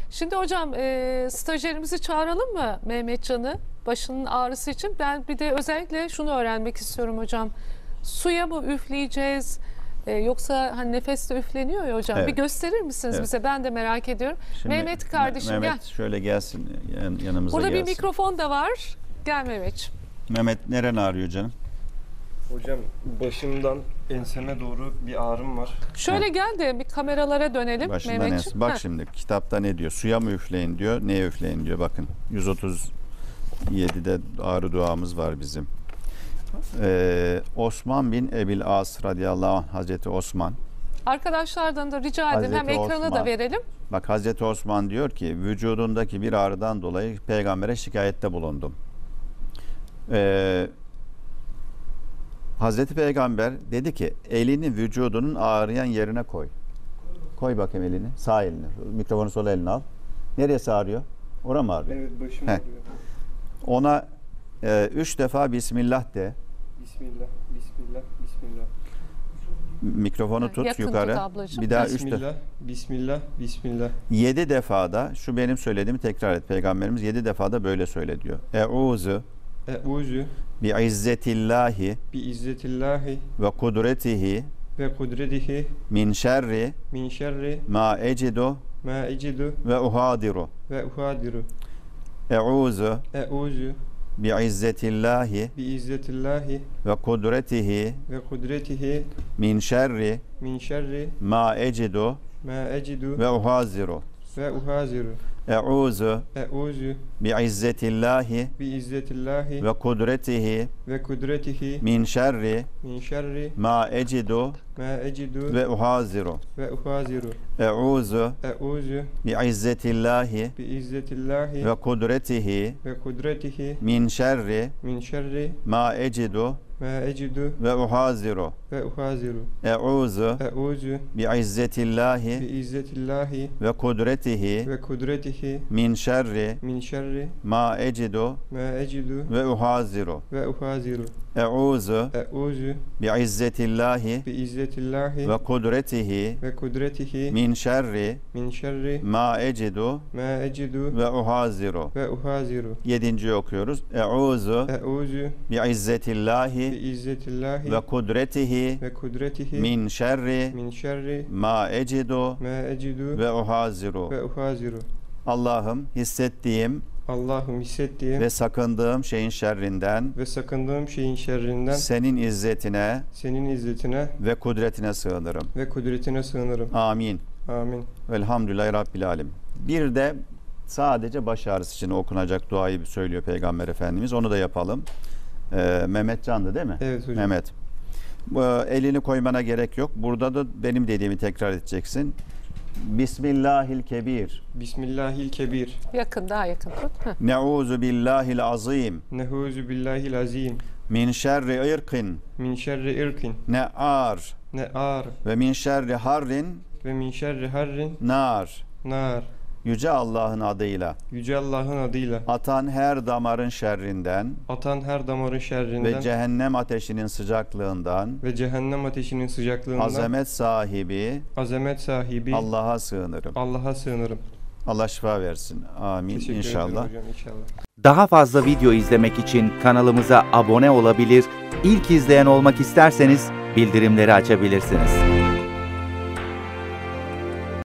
Şimdi hocam stajyerimizi çağıralım mı Mehmetcan'ı başının ağrısı için? Ben bir de özellikle şunu öğrenmek istiyorum hocam. Suya mı üfleyeceğiz? Yoksa hani nefeste üfleniyor ya hocam. Evet. Bir gösterir misiniz Evet. bize? Ben de merak ediyorum. Şimdi Mehmet kardeşim Mehmet gel. şöyle gelsin, yanımıza Burada gelsin. bir mikrofon da var. Gel Mehmetciğim. Mehmet neren ağrıyor canım? Hocam başımdan enseme doğru bir ağrım var. Şöyle gel de bir kameralara dönelim Başından Mehmetciğim. Bak Heh. şimdi kitapta ne diyor? Suya mı üfleyin diyor, neye üfleyin diyor. Bakın 137'de ağrı duamız var bizim. Osman bin Ebil As radıyallahu anh, Hazreti Osman. Arkadaşlardan da rica edin. Hazreti Hem ekrana da Osman. verelim. Bak Hazreti Osman diyor ki vücudundaki bir ağrıdan dolayı peygambere şikayette bulundum. Hazreti Peygamber dedi ki elini vücudunun ağrıyan yerine koy. Koy bakayım elini. Sağ elini. Mikrofonu sol eline al. Neresi ağrıyor? Ora mı ağrıyor? Evet başım Heh. ağrıyor. Ona 3 defa Bismillah de. Bismillah, Bismillah, Bismillah. Mikrofonu Ha, tut yakın yukarı. tut ablacığım. Bir daha 3 defa. Bismillah, Bismillah, Bismillah. 7 defada şu benim söylediğimi tekrar et. Peygamberimiz 7 defada böyle söyle diyor. Euzu Euzu bi izzetillahi bi izzetillahi ve kudretihi ve kudretihi min şerri min şerri ma ecidu ma ecidu ve uhadiru. ve uhadiru. Euzu Euzu bi izzetillahi bi izzetillahi ve kudretihi ve kudretihi min şerri min şerri ma ecidu ma ecidu ve uhaziru. ve uhaziru. Euzu Euzu bi izzetillahi bi izzetillahi ve kudretihi ve kudretihi min şerri min şerri ma ecidu ma ecidu ve uhaziru. ve uhaziru. Euzu Euzu bi izzetillahi bi izzetillahi ve kudretihi ve kudretihi min şerri min şerri ma ecidu ma ecidu ve uhaziru. ve uhaziru. Euzu Euzu bi izzetillahi bi izzetillahi ve kudretihi ve kudretihi min şerri min şerri ma ecidu ma ecidu ve uhaziru. ve uhaziru. Euzu Euzu bi izzetillahi bi izzetillahi ve kudretihi ve kudretihi min şerri min şerri ma ecidu ma ecidu ve uhaziru. ve uhaziru. 7. okuyoruz. Euzu Euzu bi izzetillahi bi izzetillahi ve kudretihi ve kudretihi min şerri min şerri ma ecidu ma ecidu ve uhaziru. ve uhaziru. Allah'ım hissettiğim Allah'ım hissettiğim ve sakındığım şeyin şerrinden ve sakındığım şeyin şerrinden senin izzetine senin izzetine ve kudretine sığınırım. ve kudretine sığınırım. Amin. Amin. Velhamdülillahi Rabbil Alemin. Bir de sadece baş ağrısı için okunacak duayı söylüyor Peygamber Efendimiz. Onu da yapalım. Mehmet Can'dı değil mi? Evet hocam. Mehmet. Elini koymana gerek yok. Burada da benim dediğimi tekrar edeceksin. Bismillahilkebir. Bismillahilkebir. Yakın, daha yakın tut. Heh. Neuzu billahil azim. Nehuzu billahil azim. Min şerri irkin. Min şerri irkin. Ne'ar. Ne'ar. Ve min şerri harrin. Ve min şerri harrin. Nar. Nar. Yüce Allah'ın adıyla. Yüce Allah'ın adıyla. Atan her damarın şerrinden. Atan her damarın şerrinden. Ve cehennem ateşinin sıcaklığından. Ve cehennem ateşinin sıcaklığından. Azamet sahibi. Azamet sahibi. Allah'a sığınırım. Allah'a sığınırım. Allah şifa versin. Amin. Teşekkür İnşallah. ederim hocam, inşallah. Daha fazla video izlemek için kanalımıza abone olabilir, ilk izleyen olmak isterseniz bildirimleri açabilirsiniz.